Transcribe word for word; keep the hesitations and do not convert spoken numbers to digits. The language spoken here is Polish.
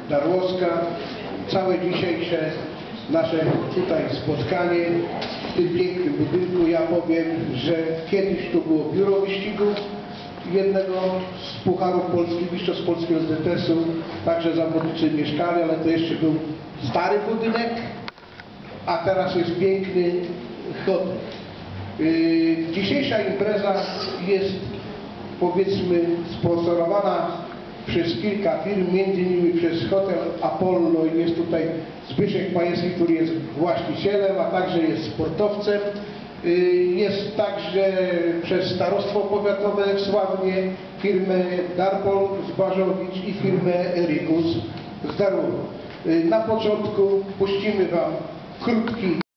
Darłowska. Całe dzisiejsze nasze tutaj spotkanie w tym pięknym budynku, ja powiem, że kiedyś tu było biuro wyścigów jednego z pucharów polskich, mistrzostw polskiego z D T S-u, także zawodnicy mieszkali, ale to jeszcze był stary budynek, a teraz jest piękny hotel. Yy, dzisiejsza impreza jest, powiedzmy, sponsorowana przez kilka firm, między innymi przez hotel Apollo, i jest tutaj Zbyszek Majewski, który jest właścicielem, a także jest sportowcem. Jest także przez Starostwo Powiatowe sławnie firmę Darpol z Barzowicz i firmę Erikus z Darłowa. Na początku puścimy Wam krótki